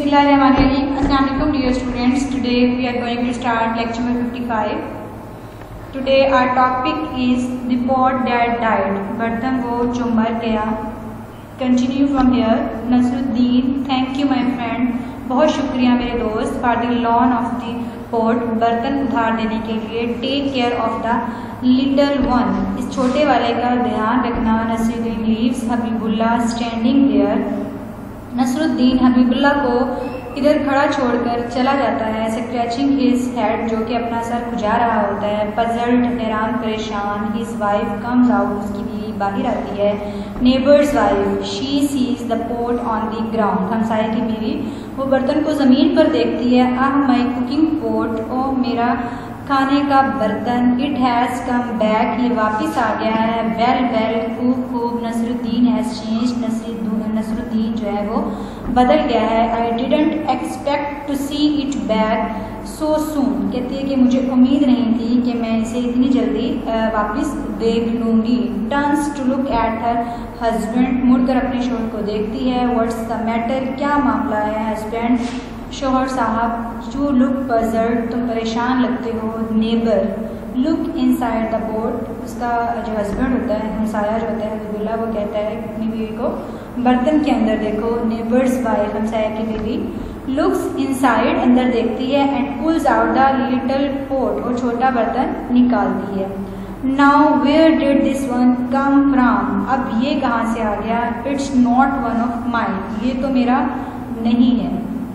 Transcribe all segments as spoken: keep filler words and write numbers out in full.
Bismillahirrahmanirrahim. Assalamu alaikum dear students. Today we are going to start lecture number fifty-five. Today our topic is the pot that died. बर्तन वो जो मर गया. Continue from here. Nasruddin, thank you my friend. बहुत शुक्रिया मेरे दोस्त for the loan of the pot. बर्तन उधार देने के लिए. Take care of the little one. इस छोटे वाले का ध्यान रखना. Nasruddin leaves Habibullah standing there. Nasruddin Habibullah को इधर खड़ा छोड़कर चला जाता है. स्क्रैचिंग हिज हेड, जो कि अपना सर खुजा रहा होता है. पजल्ड, हैरान परेशान. हिज वाइफ कम्स आउट, उसकी बीवी बाहर आती है. Neighbour's wife, she sees the pot on the ground. हमसाये की बीवी वो बर्तन को ज़मीन पर देखती है. आह माई कुकिंग पोट, ओ मेरा खाने का बर्तन. इट हैज़ कम बैक, ये वापस आ गया है. वेल वेल, खूब खूब. नसरुद्दीन हैज़ चेंज्ड, नसरुद्दीन जो है वो बदल गया है. I didn't expect to see it back so soon. कहती है कि मुझे उम्मीद नहीं थी कि मैं इसे इतनी जल्दी वापस देख लूँगी. Turns to look at her husband, मुड़कर अपने शोहर को देखती है. व्हाट्स द मैटर, क्या मामला है. हस्बैंड, शोहर साहब. यू लुक पजल्ड, तुम परेशान लगते हो. Neighbour, look inside the boat. उसका जो हस्बैंड होता है, हमसाया जो होता है हबीबुल्लाह, वो कहता है अपनी बीवी को बर्तन के अंदर देखो. नेबर्स वाइफ, हमसाया की बीवी, लुक्स इनसाइड, अंदर देखती है. And pulls out the little pot, और छोटा बर्तन निकालती है. Now where did this one come from, अब ये कहाँ से आ गया. It's not one of mine, ये तो मेरा नहीं है.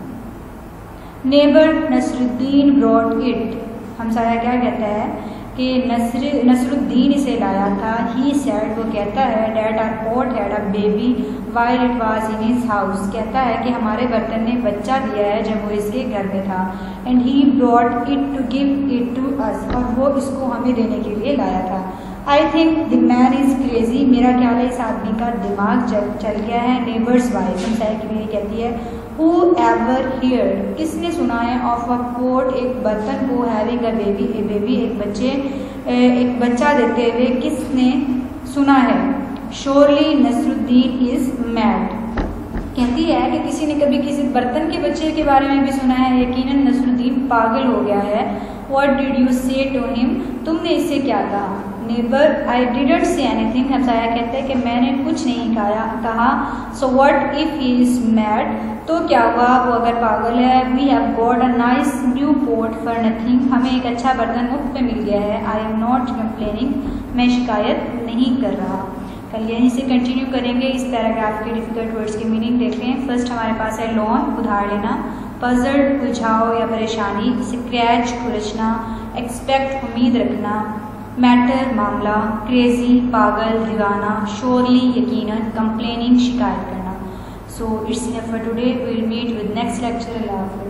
Neighbour, Nasruddin brought it. हमसाया क्या कहता है कि नसर नसरुद्दीन इसे लाया था. ही सेड, वो कहता है, that our pot had a baby while it was in his house. कहता है कि हमारे बर्तन ने बच्चा दिया है जब वो इसके घर में था. And he brought it to give it to us, और वो इसको हमें देने के लिए लाया था. I think the man is crazy, मेरा ख्याल है इस आदमी का दिमाग चल चल गया है. नेबर्स वाइफ, हमसाया की बीवी कहती है, हु एवर हियर, किसने सुना है, ऑफ अ पोट, एक बर्तन को, having a baby, a baby, एक बच्चे एक बच्चा देते हुए, किसने सुना है. Surely Nasruddin is mad. कहती है कि किसी ने कभी किसी बर्तन के बच्चे के बारे में भी सुना है. यकीनन नसरुद्दीन पागल हो गया है. What did you say to him, तुमने इससे क्या कहा. Neighbour, I didn't say anything. हमसाया कहते हैं कि मैंने कुछ नहीं कहा कहा. So what if he is mad, तो क्या हुआ वो अगर पागल है. We have got a nice new pot for nothing, हमें एक अच्छा बर्तन मुफ्त में मिल गया है. आई एम नॉट कंप्लेनिंग, मैं शिकायत नहीं कर रहा. कल यहीं से कंटिन्यू करेंगे. इस पैराग्राफ के डिफिकल्ट वर्ड्स के मीनिंग देख लें. फर्स्ट हमारे पास है लोन, उधार लेना. पजल्ड, उलझाओ या परेशानी. स्क्रैच, खुरचना. एक्सपेक्ट, उम्मीद रखना. मैटर, मामला. क्रेजी, पागल, दीवाना. श्योरली, यकीनन. कंप्लेनिंग, शिकायत करना. So it's enough for today. We'll meet with next lecture. Allah.